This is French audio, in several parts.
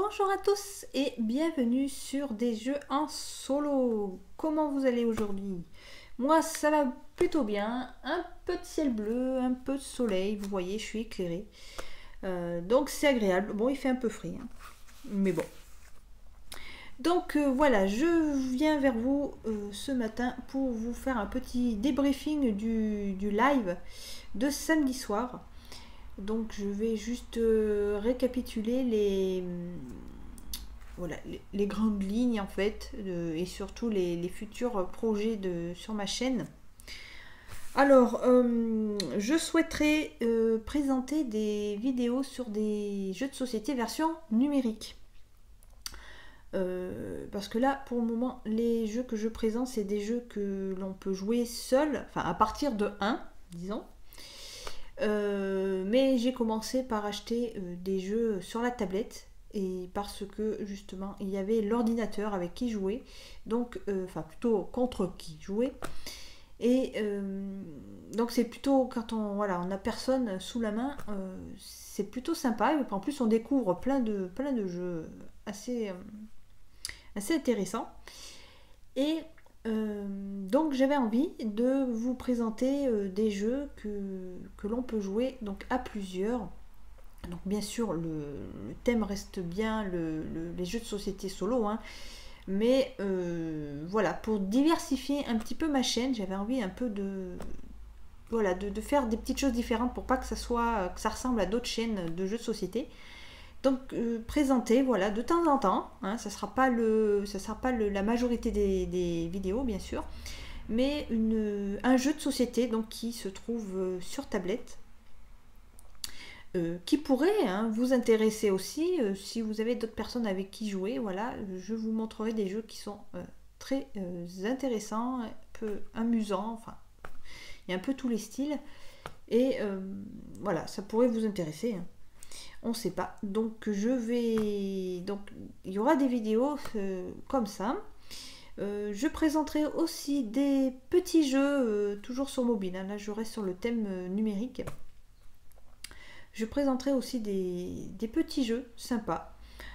Bonjour à tous et bienvenue sur des jeux en solo. Comment vous allez aujourd'hui? Moi ça va plutôt bien, un peu de ciel bleu, un peu de soleil, vous voyez je suis éclairée. Donc c'est agréable, bon il fait un peu frais, hein, mais bon. Donc voilà, je viens vers vous ce matin pour vous faire un petit débriefing du live de samedi soir. Donc je vais juste récapituler voilà, les grandes lignes en fait et surtout les futurs projets sur ma chaîne. Alors, je souhaiterais présenter des vidéos sur des jeux de société version numérique. Parce que là, pour le moment, les jeux que je présente, c'est des jeux que l'on peut jouer seul, enfin à partir de 1, disons. Mais j'ai commencé par acheter des jeux sur la tablette et parce que justement il y avait l'ordinateur avec qui jouer, donc enfin plutôt contre qui jouer. Et donc c'est plutôt quand on a personne sous la main, c'est plutôt sympa. Et en plus on découvre plein de jeux assez intéressants. Et donc j'avais envie de vous présenter des jeux que l'on peut jouer donc à plusieurs. Donc bien sûr le thème reste bien les jeux de société solo, hein, mais voilà, pour diversifier un petit peu ma chaîne, j'avais envie un peu de faire des petites choses différentes pour pas que ça ressemble à d'autres chaînes de jeux de société. Donc présenter voilà de temps en temps, hein, ça sera pas la majorité des vidéos bien sûr, mais un jeu de société donc qui se trouve sur tablette, qui pourrait vous intéresser aussi si vous avez d'autres personnes avec qui jouer. Voilà, je vous montrerai des jeux qui sont très intéressants, un peu amusants, enfin il y a un peu tous les styles et voilà, ça pourrait vous intéresser, hein. On ne sait pas. Donc il y aura des vidéos comme ça. Je présenterai aussi des petits jeux toujours sur mobile, hein. Là je reste sur le thème numérique. Je présenterai aussi des petits jeux sympas.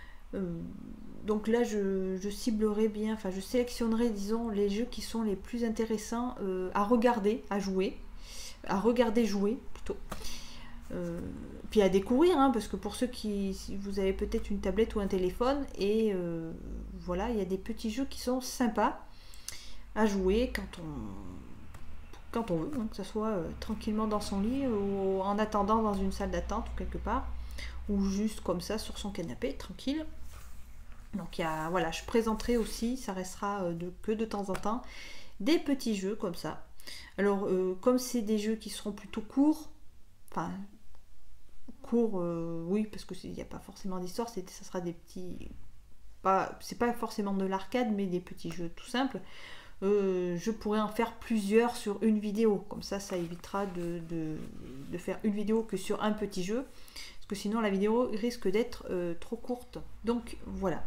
Donc là je ciblerai bien, enfin je sélectionnerai disons les jeux qui sont les plus intéressants à regarder, à regarder jouer plutôt. Puis à découvrir, hein, parce que pour ceux si vous avez peut-être une tablette ou un téléphone, et voilà, il y a des petits jeux qui sont sympas à jouer quand on veut, hein, que ce soit tranquillement dans son lit ou en attendant dans une salle d'attente ou quelque part, ou juste comme ça sur son canapé, tranquille. Donc voilà, je présenterai aussi, ça restera que de temps en temps, des petits jeux comme ça. Alors comme c'est des jeux qui seront plutôt courts, enfin court, oui, parce que il n'y a pas forcément d'histoire, ça sera des petits, c'est pas forcément de l'arcade, mais des petits jeux tout simples. Je pourrais en faire plusieurs sur une vidéo, comme ça évitera de faire une vidéo que sur un petit jeu, parce que sinon la vidéo risque d'être trop courte. Donc voilà,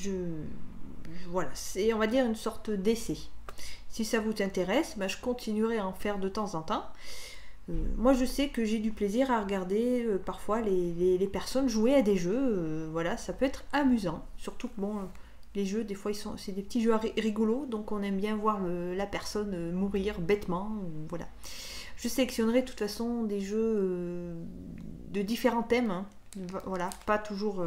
voilà, c'est on va dire une sorte d'essai. Si ça vous intéresse, je continuerai à en faire de temps en temps. Moi je sais que j'ai du plaisir à regarder parfois les personnes jouer à des jeux, voilà, ça peut être amusant, surtout que bon, les jeux des fois c'est des petits jeux rigolos, donc on aime bien voir la personne mourir bêtement, voilà. Je sélectionnerai de toute façon des jeux de différents thèmes, hein, voilà, pas toujours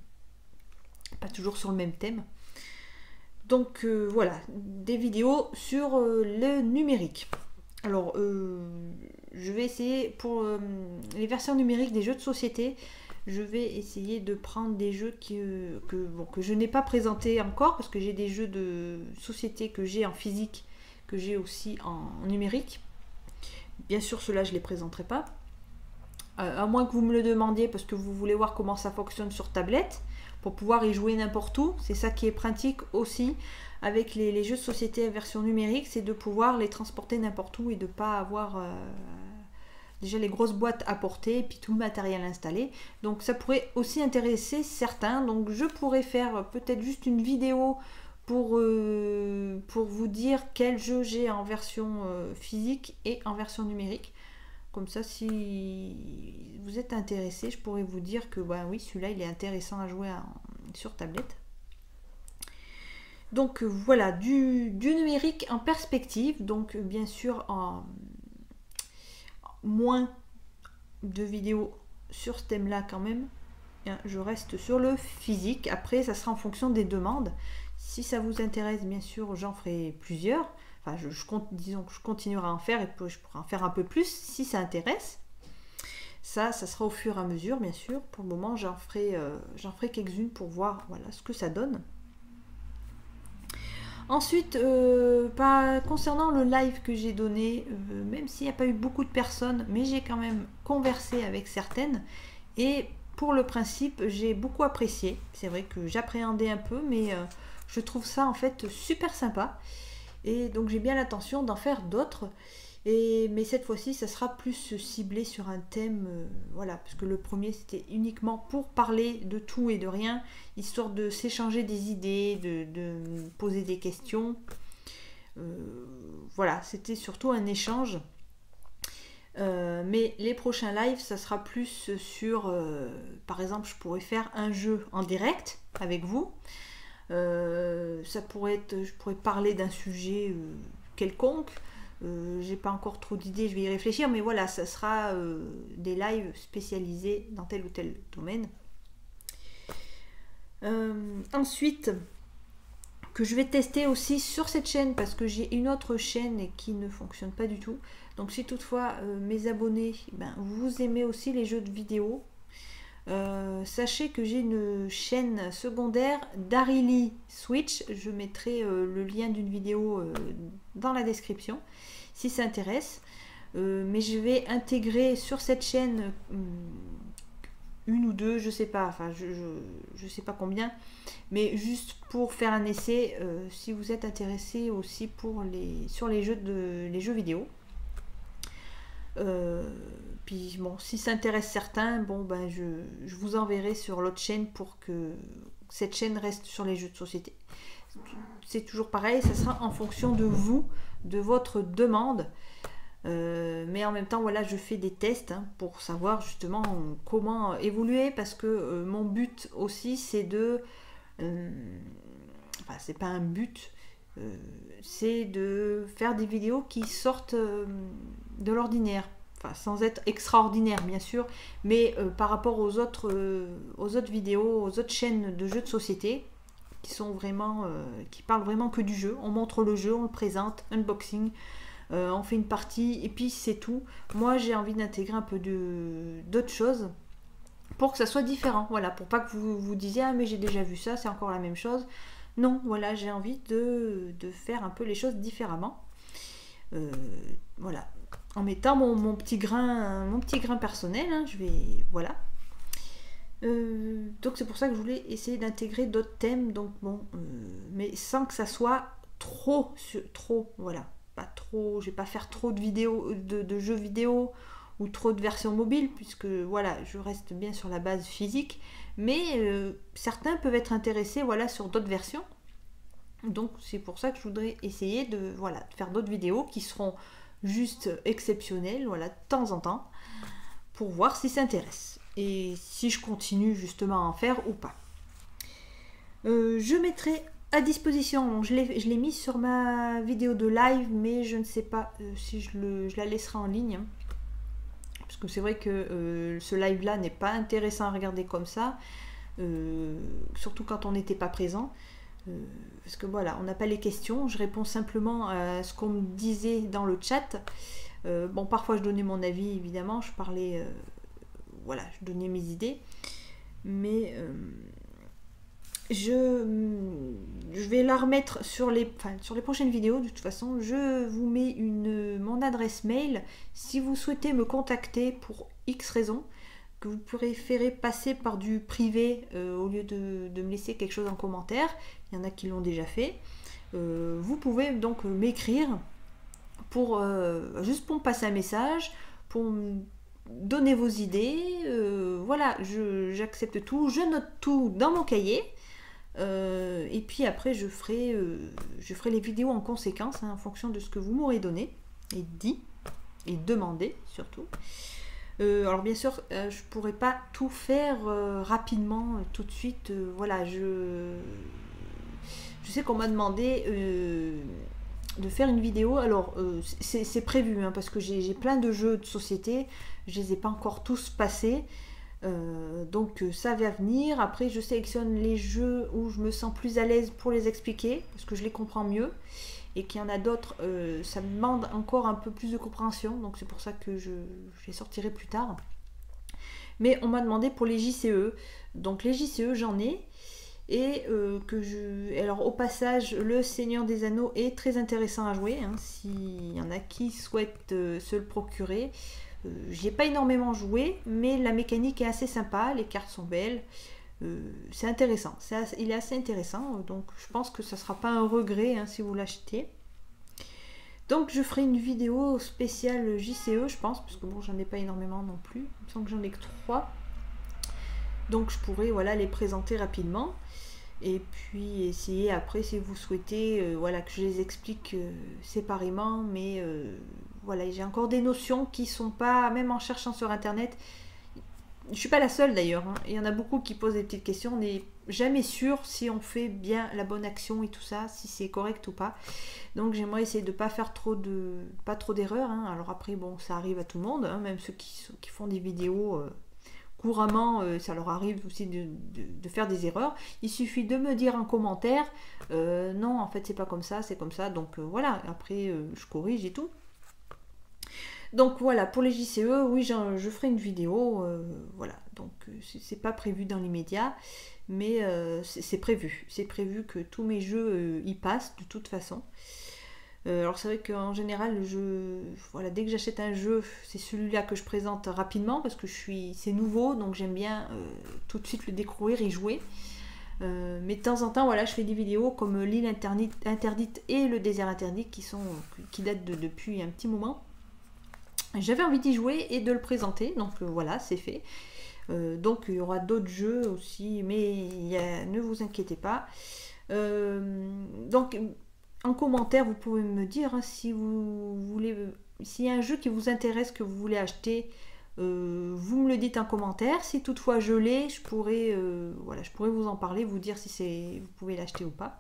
sur le même thème. Donc voilà, des vidéos sur le numérique. Alors, je vais essayer pour les versions numériques des jeux de société, je vais essayer de prendre des jeux que je n'ai pas présentés encore, parce que j'ai des jeux de société que j'ai en physique, que j'ai aussi en numérique. Bien sûr, ceux-là, je ne les présenterai pas. À moins que vous me le demandiez, parce que vous voulez voir comment ça fonctionne sur tablette, pour pouvoir y jouer n'importe où. C'est ça qui est pratique aussi avec les jeux de société à version numérique, c'est de pouvoir les transporter n'importe où et de ne pas avoir déjà les grosses boîtes à porter et puis tout le matériel installé. Donc ça pourrait aussi intéresser certains. Donc je pourrais faire peut-être juste une vidéo pour vous dire quel jeu j'ai en version physique et en version numérique. Comme ça, si vous êtes intéressé, je pourrais vous dire que oui, celui-là, il est intéressant à jouer sur tablette. Donc voilà, du numérique en perspective, donc bien sûr en moins de vidéos sur ce thème-là quand même. Je reste sur le physique. Après, ça sera en fonction des demandes. Si ça vous intéresse, bien sûr, j'en ferai plusieurs. Enfin, disons que je continuerai à en faire et je pourrai en faire un peu plus si ça intéresse. Ça sera au fur et à mesure, bien sûr. Pour le moment, j'en ferai quelques-unes pour voir voilà, ce que ça donne. Ensuite, concernant le live que j'ai donné, même s'il n'y a pas eu beaucoup de personnes, mais j'ai quand même conversé avec certaines. Et pour le principe, j'ai beaucoup apprécié. C'est vrai que j'appréhendais un peu, mais je trouve ça en fait super sympa. Et donc j'ai bien l'intention d'en faire d'autres. Mais cette fois-ci, ça sera plus ciblé sur un thème, voilà, parce que le premier c'était uniquement pour parler de tout et de rien, histoire de s'échanger des idées, de poser des questions. Voilà, c'était surtout un échange. Mais les prochains lives, ça sera plus sur, par exemple, je pourrais faire un jeu en direct avec vous. Ça pourrait être, je pourrais parler d'un sujet quelconque. J'ai pas encore trop d'idées, je vais y réfléchir, mais voilà, ça sera des lives spécialisés dans tel ou tel domaine. Ensuite, que je vais tester aussi sur cette chaîne, parce que j'ai une autre chaîne qui ne fonctionne pas du tout. Donc si toutefois mes abonnés, vous aimez aussi les jeux de vidéo, sachez que j'ai une chaîne secondaire d'Arily Switch. Je mettrai le lien d'une vidéo dans la description si ça intéresse. Mais je vais intégrer sur cette chaîne une ou deux, je sais pas, enfin je sais pas combien, mais juste pour faire un essai, si vous êtes intéressé aussi sur les jeux vidéo. Puis bon, si ça intéresse certains, je vous enverrai sur l'autre chaîne pour que cette chaîne reste sur les jeux de société. C'est toujours pareil, ça sera en fonction de vous, de votre demande. Mais en même temps, voilà, je fais des tests pour savoir justement comment évoluer, parce que mon but aussi, c'est de... enfin, c'est pas un but, c'est de faire des vidéos qui sortent de l'ordinaire. Enfin, sans être extraordinaire bien sûr, mais par rapport aux autres vidéos, aux autres chaînes de jeux de société qui sont vraiment, qui parlent vraiment que du jeu. On montre le jeu, on le présente, unboxing, on fait une partie et puis c'est tout. Moi j'ai envie d'intégrer un peu d'autres choses pour que ça soit différent, voilà, pour pas que vous vous disiez ah mais j'ai déjà vu ça, c'est encore la même chose. Non, voilà, j'ai envie de faire un peu les choses différemment. Voilà. En mettant mon petit grain personnel, je vais, voilà. Donc c'est pour ça que je voulais essayer d'intégrer d'autres thèmes, donc bon, mais sans que ça soit trop, voilà, pas trop, je vais pas faire trop de vidéos, de jeux vidéo ou trop de versions mobiles, puisque voilà, je reste bien sur la base physique, mais certains peuvent être intéressés, voilà, sur d'autres versions. Donc c'est pour ça que je voudrais essayer de faire d'autres vidéos qui seront juste exceptionnelles, voilà, de temps en temps, pour voir si ça intéresse et si je continue justement à en faire ou pas. Je mettrai à disposition, donc je l'ai mis sur ma vidéo de live, mais je ne sais pas si je la laisserai en ligne, parce que c'est vrai que ce live là n'est pas intéressant à regarder comme ça, surtout quand on n'était pas présent. Parce que voilà, on n'a pas les questions, je réponds simplement à ce qu'on me disait dans le chat. Bon, parfois je donnais mon avis, évidemment, je parlais, voilà, je donnais mes idées, mais je vais la remettre sur les prochaines vidéos. De toute façon, je vous mets mon adresse mail si vous souhaitez me contacter pour X raisons, que vous préférez passer par du privé au lieu de me laisser quelque chose en commentaire. Il y en a qui l'ont déjà fait. Vous pouvez donc m'écrire juste pour me passer un message, pour me donner vos idées. Voilà, j'accepte tout, je note tout dans mon cahier. Et puis après, je ferai les vidéos en conséquence, en fonction de ce que vous m'aurez donné et dit et demandé surtout. Alors bien sûr, je pourrais pas tout faire rapidement, tout de suite. Voilà, je sais qu'on m'a demandé de faire une vidéo. Alors c'est prévu hein, parce que j'ai plein de jeux de société. Je les ai pas encore tous passés. Donc ça va venir. Après, je sélectionne les jeux où je me sens plus à l'aise pour les expliquer parce que je les comprends mieux. Et qu'il y en a d'autres, ça me demande encore un peu plus de compréhension. Donc c'est pour ça que je les sortirai plus tard. Mais on m'a demandé pour les JCE. Donc les JCE, j'en ai. Et alors au passage, le Seigneur des Anneaux est très intéressant à jouer. Hein, s'il y en a qui souhaitent se le procurer. J'y ai pas énormément joué, mais la mécanique est assez sympa. Les cartes sont belles. C'est intéressant, il est assez intéressant, donc je pense que ça ne sera pas un regret hein, si vous l'achetez. Donc je ferai une vidéo spéciale JCE, je pense, parce que bon, j'en ai pas énormément non plus, il me semble que j'en ai que 3. Donc je pourrai voilà, les présenter rapidement. Et puis essayer après, si vous souhaitez, voilà, que je les explique séparément, mais voilà, j'ai encore des notions qui sont pas, même en cherchant sur internet. Je suis pas la seule d'ailleurs, hein. Il y en a beaucoup qui posent des petites questions, on n'est jamais sûr si on fait bien la bonne action et tout ça, si c'est correct ou pas. Donc j'aimerais essayer de pas faire trop d'erreurs. Hein. Alors après bon, ça arrive à tout le monde, hein, même ceux qui font des vidéos couramment, ça leur arrive aussi de faire des erreurs. Il suffit de me dire en commentaire, non en fait c'est pas comme ça, c'est comme ça. Donc voilà, après je corrige et tout. Donc voilà, pour les JCE, oui, je ferai une vidéo, voilà, donc c'est pas prévu dans l'immédiat, mais c'est prévu. C'est prévu que tous mes jeux y passent de toute façon. Alors c'est vrai qu'en général, voilà, dès que j'achète un jeu, c'est celui-là que je présente rapidement parce que c'est nouveau, donc j'aime bien tout de suite le découvrir et jouer. Mais de temps en temps, voilà, je fais des vidéos comme l'île interdite et le désert interdit qui datent depuis un petit moment. J'avais envie d'y jouer et de le présenter, donc voilà, c'est fait. Donc il y aura d'autres jeux aussi, mais ne vous inquiétez pas. Donc en commentaire, vous pouvez me dire hein, si vous voulez, s'il y a un jeu qui vous intéresse, que vous voulez acheter, vous me le dites en commentaire. Si toutefois je l'ai, je pourrais vous en parler, vous dire si vous pouvez l'acheter ou pas.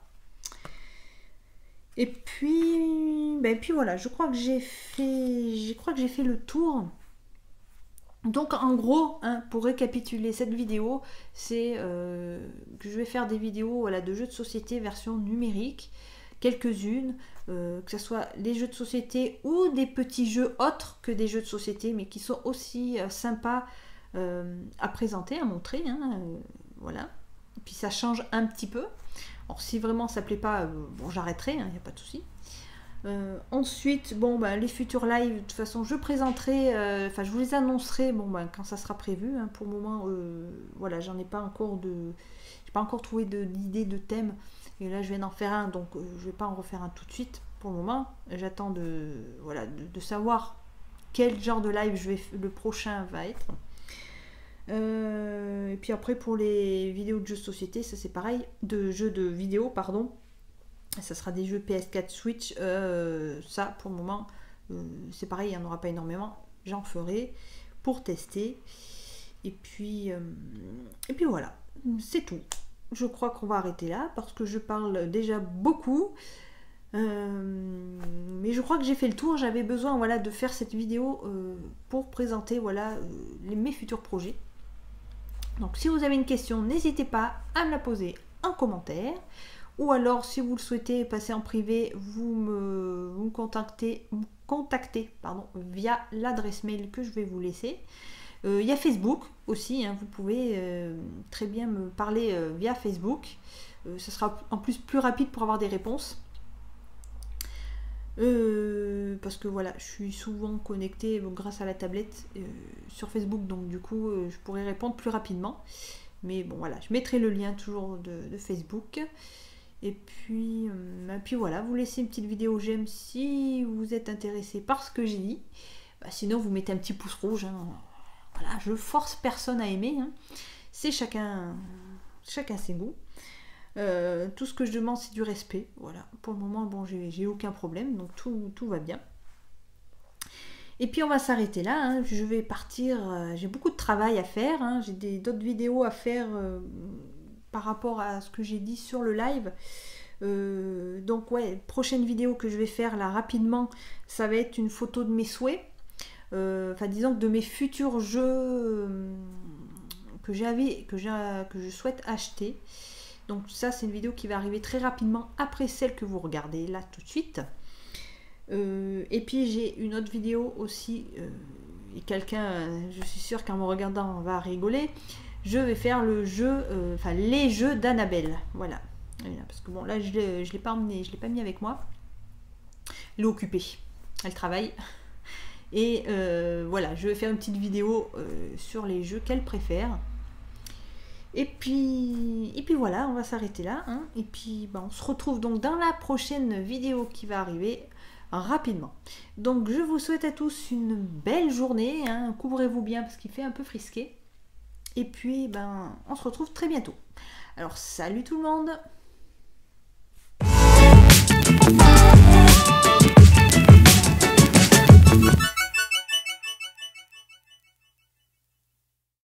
Et puis voilà, je crois que j'ai fait le tour. Donc en gros, hein, pour récapituler cette vidéo, c'est que je vais faire des vidéos voilà, de jeux de société version numérique, quelques-unes, que ce soit des jeux de société ou des petits jeux autres que des jeux de société, mais qui sont aussi sympas à présenter, à montrer. Hein, voilà. Et puis ça change un petit peu. Alors si vraiment ça ne plaît pas, bon j'arrêterai, il n'y a pas de souci. Ensuite, bon les futurs lives, de toute façon je présenterai, je vous les annoncerai quand ça sera prévu. Hein, pour le moment, voilà, j'ai pas encore trouvé d'idée de thème. Et là je viens d'en faire un, donc je vais pas en refaire un tout de suite pour le moment. J'attends de savoir quel genre de live le prochain va être. Et puis après pour les vidéos de jeux de société, ça c'est pareil, de jeux de vidéo pardon, ça sera des jeux PS4 Switch, ça pour le moment c'est pareil, il n'y en aura pas énormément, j'en ferai pour tester et puis voilà, c'est tout. Je crois qu'on va arrêter là parce que je parle déjà beaucoup, mais je crois que j'ai fait le tour. J'avais besoin voilà, de faire cette vidéo pour présenter voilà, mes futurs projets. Donc si vous avez une question, n'hésitez pas à me la poser en commentaire. Ou alors si vous le souhaitez passer en privé, vous me contactez via l'adresse mail que je vais vous laisser. Il y a Facebook aussi, hein, vous pouvez très bien me parler via Facebook. Ça sera en plus rapide pour avoir des réponses. Parce que voilà, je suis souvent connectée grâce à la tablette sur Facebook, donc du coup je pourrais répondre plus rapidement. Mais bon voilà, je mettrai le lien toujours de Facebook. Et puis voilà, vous laissez une petite vidéo j'aime si vous êtes intéressé par ce que j'ai dit. Sinon vous mettez un petit pouce rouge. Hein. Voilà, je force personne à aimer. Hein. C'est chacun ses goûts. Tout ce que je demande c'est du respect. Voilà. Pour le moment, bon, j'ai aucun problème, donc tout va bien. Et puis on va s'arrêter là, hein. Je vais partir, j'ai beaucoup de travail à faire, hein. J'ai d'autres vidéos à faire par rapport à ce que j'ai dit sur le live. Donc ouais, prochaine vidéo que je vais faire là rapidement, ça va être une photo de mes souhaits. Enfin disons que de mes futurs jeux que je souhaite acheter. Donc ça c'est une vidéo qui va arriver très rapidement après celle que vous regardez là tout de suite. Et puis j'ai une autre vidéo aussi, et quelqu'un, je suis sûre qu'en me regardant va rigoler. Je vais faire le jeu, enfin les jeux d'Annabelle, voilà. Parce que bon là je l'ai pas emmené, je l'ai pas mis avec moi. Elle est occupée, elle travaille. Et voilà, je vais faire une petite vidéo sur les jeux qu'elle préfère. Et puis voilà, on va s'arrêter là, hein. Et puis on se retrouve donc dans la prochaine vidéo qui va arriver rapidement. Donc je vous souhaite à tous une belle journée, hein. Couvrez-vous bien parce qu'il fait un peu frisqué. Et puis on se retrouve très bientôt. Alors salut tout le monde!